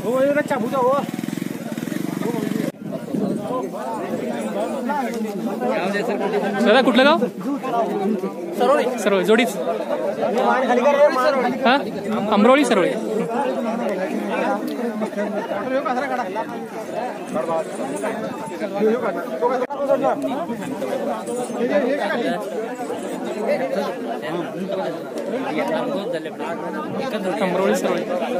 दादा कुठलं गाव? सरोळी. सरोळी जोडीच. हा अमरोळी सरोळी. अमरोळी सरोळी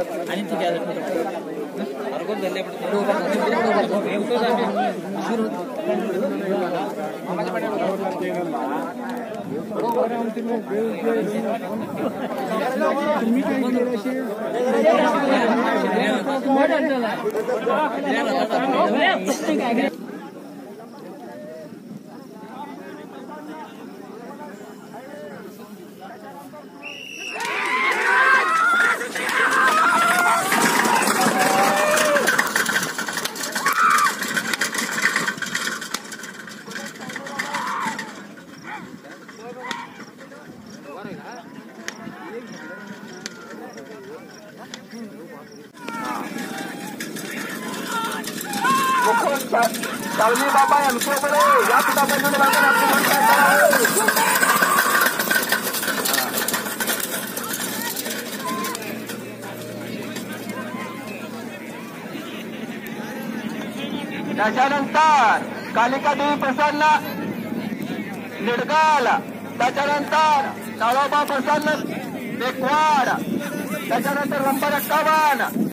शावनी बाबा यांच्याकडे या किताबांकडे त्याच्यानंतर कालिका देवी प्रसन्न निडगाल, त्याच्यानंतर ताळोबा प्रसन्न नेकवाड, त्याच्यानंतर रंबा रक्कावान,